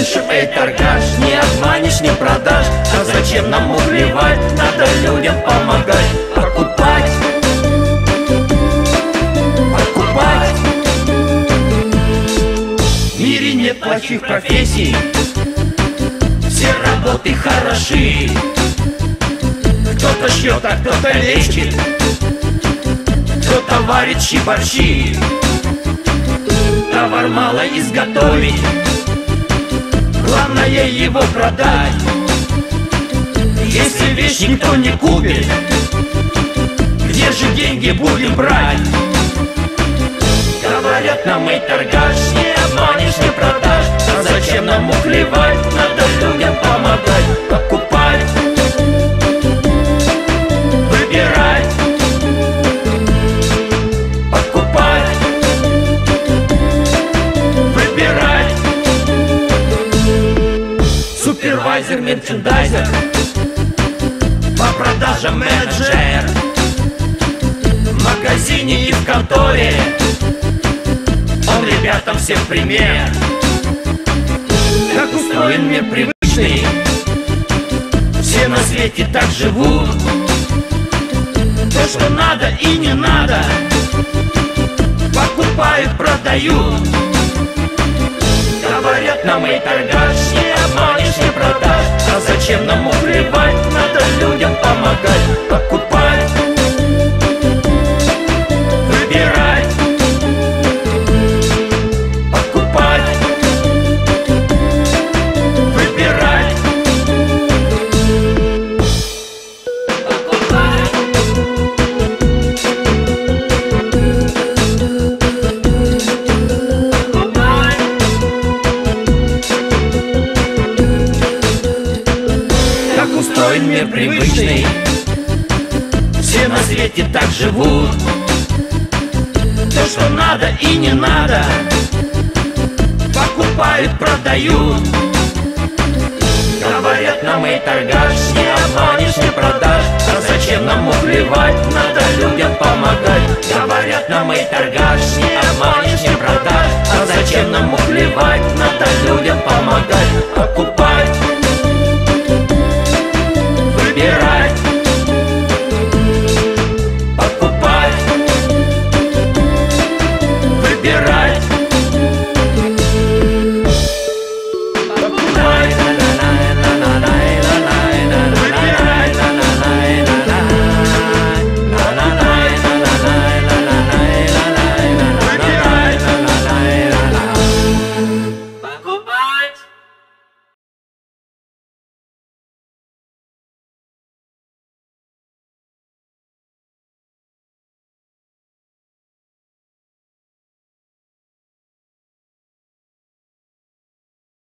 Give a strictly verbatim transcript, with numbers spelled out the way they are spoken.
слышим, эй, торгаш, не обманешь, не продашь. А зачем нам убивать, надо людям помогать. Покупать, покупать. В мире нет плохих профессий, все работы хороши. Кто-то шьет, а кто-то лечит, кто-то варит щи-борщи. Товар мало изготовить, главное его продать. Если вещь никто не купит, где же деньги будем брать? Говорят нам, эй, торгаш, не обманешь, не продашь. А зачем нам ухлевать, надо людям помогать. Покупать, выбирать, покупать, выбирать. Супервайзер, мерчендайзер, по продажам менеджер, в магазине и в конторе, он ребятам всем пример. Как устроен мир привычный, все на свете так живут. То, что надо и не надо, покупают, продают. Говорят нам, эй, торгаш, не обманешь, не продашь. А зачем нам уплевать, надо людям помогать. Покупать, выбирать, покупать, выбирать, покупать. Как устроен мир привычный, все на свете так живут. То, что надо и не надо, покупают, продают. Говорят нам, эй, торгаш, не обманешь, не продашь. А зачем нам уплевать, надо людям помогать. Говорят нам, эй, торгаш, не обманешь, не продашь. А зачем нам уплевать, надо людям помогать.